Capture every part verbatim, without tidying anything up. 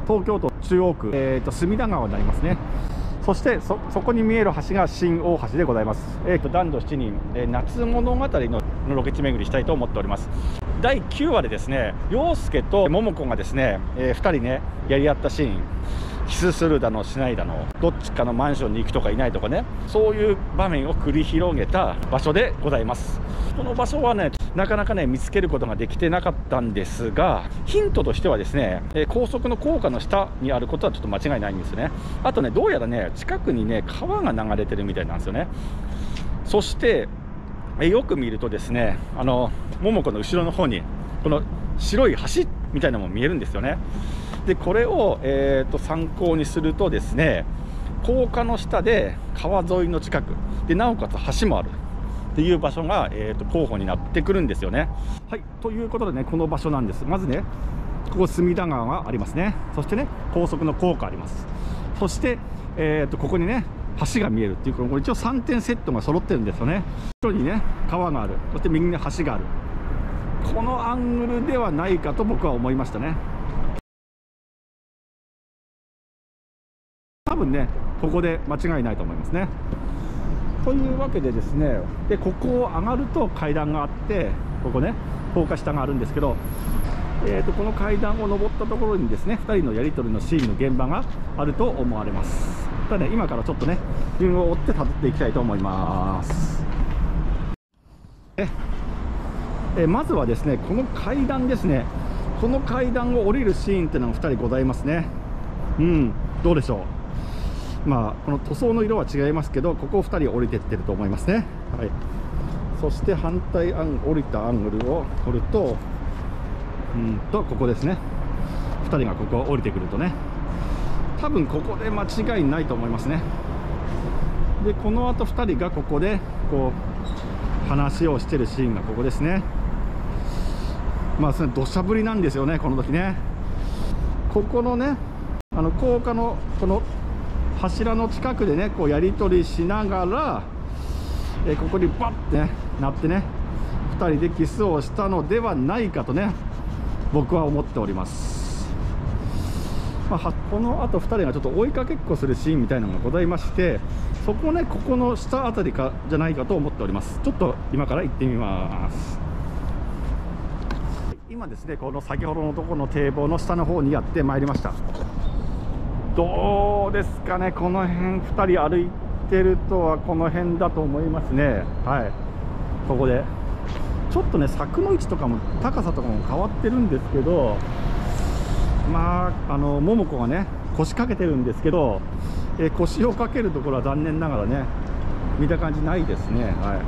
東京都中央区、えー、と隅田川になりますね。そしてそ、そこに見える橋が新大橋でございます。えー、と男女しちにん、えー、夏物語のロケ地巡りしたいと思っております。だいきゅうわでですね、陽介と桃子がですね、えー、ふたりねやり合ったシーン、キスするだのしないだの、どっちかのマンションに行くとかいないとかね、そういう場面を繰り広げた場所でございます。この場所はね、なかなかね見つけることができてなかったんですが、ヒントとしてはですね、えー、高速の高架の下にあることはちょっと間違いないんですね。あとね、どうやらね近くにね川が流れてるみたいなんですよね。そしてえよく見るとですね、あの桃子の後ろの方にこの白い橋みたいなのも見えるんですよね。でこれを、えー、と参考にするとですね、高架の下で川沿いの近くで、なおかつ橋もあるっていう場所が、えー、と候補になってくるんですよね。はい、ということでね、この場所なんです。まずね、ここ隅田川がありますね。そしてね、高速の高架あります。そして、えー、とここにね橋が見えるっていう、これ一応さんてんセットが揃ってるんですよね。後ろにね川がある、そして右に橋がある、このアングルではないかと僕は思いましたね。多分ねここで間違いないと思いますね。というわけでですね、でここを上がると階段があって、ここね高架下があるんですけど、えー、とこの階段を上ったところにですね、ふたりのやり取りのシーンの現場があると思われます。ただね、今からちょっとね順を追ってたどっていきたいと思います。ええまずはですね、この階段ですね、この階段を降りるシーンっていうのがふたりございますね。うん、どうでしょう。まあこの塗装の色は違いますけど、ここをふたり降りてってると思いますね。はい、そして反対アン降りたアングルを取ると、うんとここですね、ふたりがここを降りてくるとね、多分ここで間違いないと思いますね。でこのあとふたりがここでこう話をしてるシーンがここですね。まあそれ土砂降りなんですよね、この時ね。ここのねあの高架のこの柱の近くでねこうやり取りしながら、えここにバッて、ね、なってねふたりでキスをしたのではないかとね僕は思っております。まあ、このあとふたりがちょっと追いかけっこするシーンみたいなのがございまして、そこねここの下あたりかじゃないかと思っております。ちょっと今から行ってみます。今ですね、この先ほどのところの堤防の下の方にやってまいりました。どうですかね、この辺ふたり歩いてるとはこの辺だと思いますね。はい、ここでちょっとね柵の位置とかも高さとかも変わってるんですけど、まああの桃子がね腰掛けてるんですけど、え腰を掛けるところは残念ながらね見た感じないですね。はい、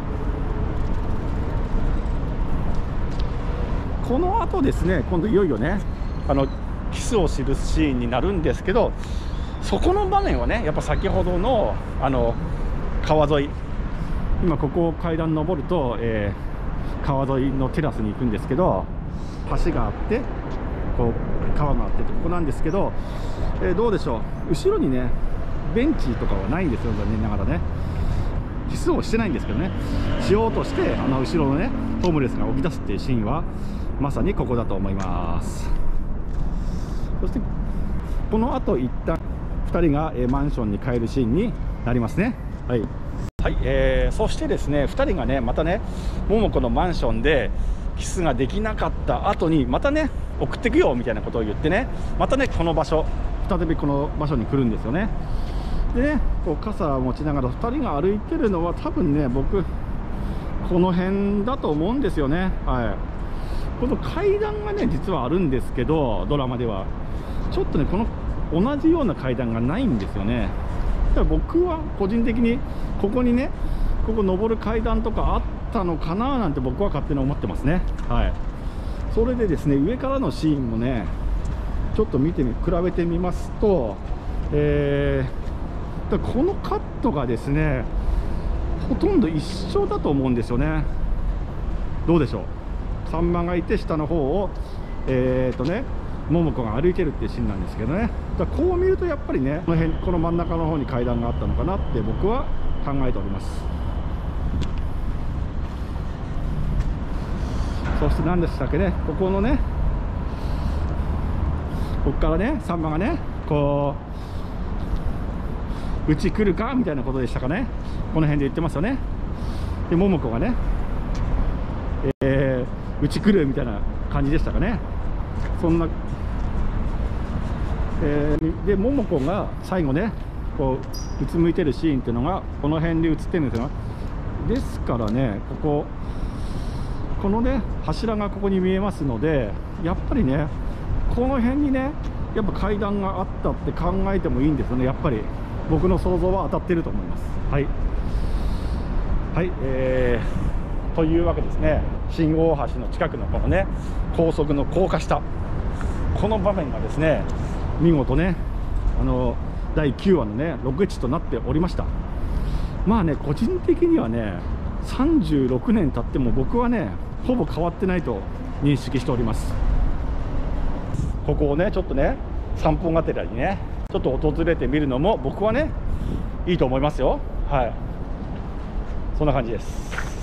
この後ですね、今度いよいよねあのキスを知るシーンになるんですけど、そこの場面はねやっぱ先ほどのあの川沿い、今ここを階段登ると、えー、川沿いのテラスに行くんですけど、橋があってこう川があってここなんですけど、えー、どうでしょう、後ろにねベンチとかはないんですよ、残念ながらね。キスをしてないんですけどね、しようとしてあの後ろのねホームレスが起き出すっていうシーンはまさにここだと思います。そしてこの後一旦ふたりがマンションに帰るシーンになりますね。はい、はい、えー、そしてですねふたりがねまたね桃子のマンションでキスができなかった後にまたね送ってくよみたいなことを言ってね、またねこの場所再びこの場所に来るんですよね。でねこう傘を持ちながらふたりが歩いてるのは多分ね僕この辺だと思うんですよね。はい、この階段がね実はあるんですけど、ドラマではちょっとねこの同じような階段がないんですよね。だから僕は個人的にここにねここ登る階段とかあったのかななんて僕は勝手に思ってますね。はい、それでですね上からのシーンもねちょっと見てみ比べてみますと、えー、だこのカットがですねほとんど一緒だと思うんですよね。どうでしょう、さんまがいて下の方をえーとね桃子が歩いてるっていうシーンなんですけどね、だからこう見るとやっぱりねこの辺この真ん中の方に階段があったのかなって僕は考えております。そして何でしたっけね、ここのねここからねさんまがねこううち来るかみたいなことでしたかね。この辺で言ってますよね。で桃子がねえー、うち来るみたいな感じでしたかね。そんな、えー、で桃子が最後ねこううつむいてるシーンっていうのがこの辺で映ってるんですよ。ですからねこここのね柱がここに見えますので、やっぱりねこの辺にねやっぱ階段があったって考えてもいいんですよね。やっぱり僕の想像は当たってると思います。はいはい、えー、というわけですね、新大橋の近くのこのね高速の高架下、この場面がですね見事ねあのだいきゅうわのねロケ地となっておりました。まあね個人的にはねさんじゅうろくねん経っても僕はねほぼ変わってないと認識しております。ここをねちょっとね散歩がてらにねちょっと訪れてみるのも僕はねいいと思いますよ。はい、そんな感じです。